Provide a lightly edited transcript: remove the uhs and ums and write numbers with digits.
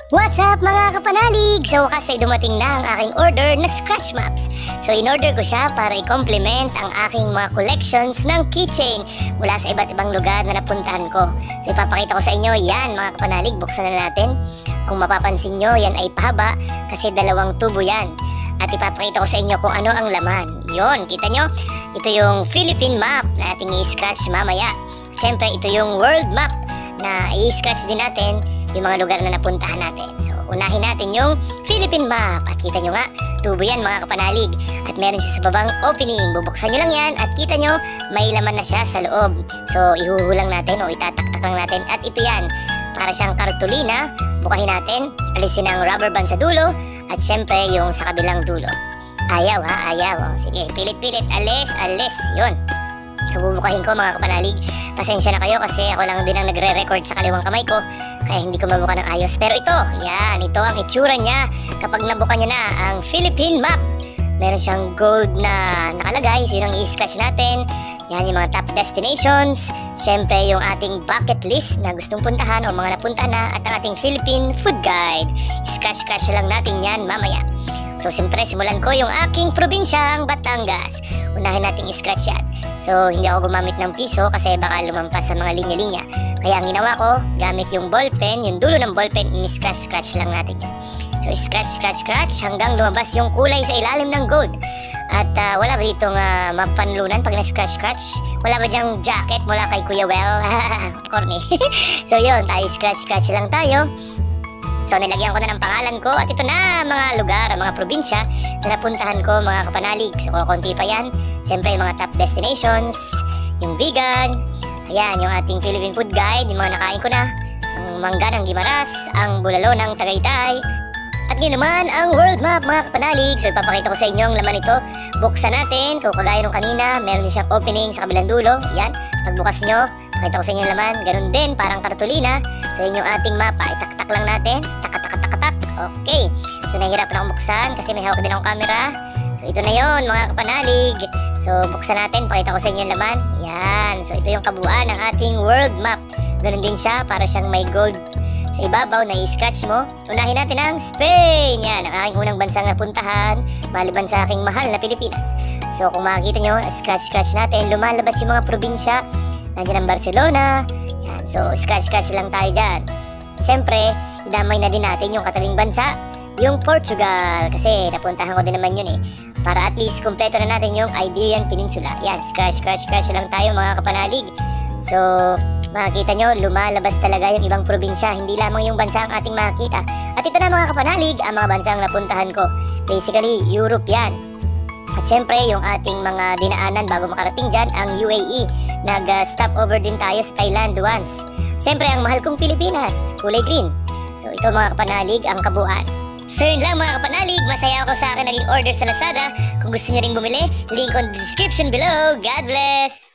What's up mga kapanalig? Sa wakas ay dumating na ang aking order na scratch maps. So in-order ko siya para i-complement ang aking mga collections ng keychain mula sa iba't ibang lugar na napuntahan ko. So ipapakita ko sa inyo yan mga kapanalig, buksan na natin. Kung mapapansin nyo, yan ay pahaba kasi dalawang tubo yan. At ipapakita ko sa inyo kung ano ang laman. Yon, kita nyo? Ito yung Philippine map na ating i-scratch mamaya. Siyempre ito yung world map na i-scratch din natin yung mga lugar na napuntahan natin. So, unahin natin yung Philippine map. At kita nyo nga, tubo yan mga kapanalig. At meron siya sa babang opening. Bubuksan nyo lang yan at kita nyo, may laman na siya sa loob. So, ihuhulang natin o itataktak lang natin. At ito yan, para siyang kartulina. Bukahin natin, alisin ang rubber band sa dulo. At syempre, yung sa kabilang dulo. Ayaw ha, ayaw. O, sige, pilit-pilit, alis. Yun. So, bubukahin ko mga kapanalig. Pasensya na kayo kasi ako lang din ang nagre-record sa kaliwang kamay ko. Kaya hindi ko mabuka ng ayos. Pero ito, yan, ito ang itsura niya kapag nabuka niya na ang Philippine map. Meron siyang gold na nakalagay. So, yun ang i-scratch natin. Yan yung mga top destinations. Siyempre, yung ating bucket list na gustong puntahan o mga napuntahan na. At ang ating Philippine food guide. Scratch lang natin yan mamaya. So, siyempre, simulan ko yung aking probinsyang Batangas. Unahin nating i-scratch yan. So, hindi ako gumamit ng piso kasi baka lumampas sa mga linya-linya. Kaya ang ginawa ko, gamit yung ballpen, yung dulo ng ballpen, i-scratch lang natin yan. So, scratch hanggang lumabas yung kulay sa ilalim ng gold. At wala ba ditong mapanlunan pag na-scratch? Wala ba dyang jacket mula kay Kuya Well? Corny. So, yun, tayo scratch lang tayo. So, nilagyan ko na ng pangalan ko at ito na mga lugar, mga probinsya na napuntahan ko mga kapanalig. So, konti pa yan. Siyempre, yung mga top destinations, yung vegan, ayan, yung ating Philippine food guide, yung mga nakain ko na, ang mangga ng Guimaras, ang bulalo ng Tagaytay, at yun naman ang world map mga kapanalig. So, ipapakita ko sa inyo ang laman ito. Buksan natin, kung kagaya nung kanina, meron din siyang opening sa kabilang dulo. Yan, pagbukas nyo, pakita ko sa inyo ang laman. Ganun din, parang kartulina. So, yun yung ating mapa. Itaktak lang natin. Tak. Okay. So, nahihirapan akong buksan kasi may hawak din akong camera. So, ito na yon mga kapanalig. So, buksan natin. Pakita ko sa inyo ang laman. Yan. So, ito yung kabuuan ng ating world map. Ganun din siya. Para siyang may gold sa ibabaw na i-scratch mo. Unahin natin ang Spain. Yan. Ang aking unang bansang napuntahan. Maliban sa aking mahal na Pilipinas. So, kung makikita nyo, scratch natin. Lumalabas yung mga probinsya. Nandiyan ang Barcelona. Yan. So, scratch lang tayo dyan. Siyempre, damay na din natin yung katabing bansa, yung Portugal. Kasi napuntahan ko din naman yun eh. Para at least kumpleto na natin yung Iberian Peninsula. Yan, scratch lang tayo mga kapanalig. So, makikita nyo, lumalabas talaga yung ibang probinsya. Hindi lamang yung bansa ang ating makikita. At ito na mga kapanalig, ang mga bansang napuntahan ko. Basically, Europe yan. At syempre, yung ating mga dinaanan bago makarating dyan, ang UAE. Nag-stop over din tayo sa Thailand once. Siyempre, ang mahal kong Pilipinas, kulay green. So, ito mga kapanalig, ang kabuuan. So, yun lang mga kapanalig. Masaya ako sa akin naging order sa Lazada. Kung gusto nyo ring bumili, link on the description below. God bless!